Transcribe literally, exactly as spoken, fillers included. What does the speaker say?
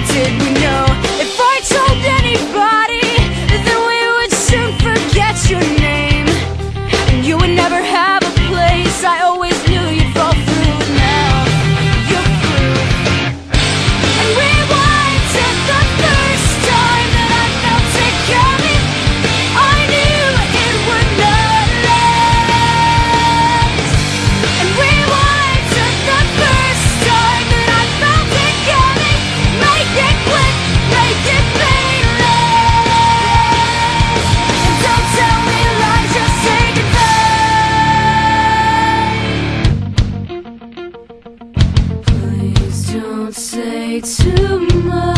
did we know if I told anybody that we would soon forget your name and you would never have a place? I always knew you'd fall through, and now you're through. And rewind to the first time that I felt it coming. I knew it would not last. And rewind to the first time that I felt it coming. Make it quick, make it painless. And don't tell me lies, just say goodbye. Please don't say too much.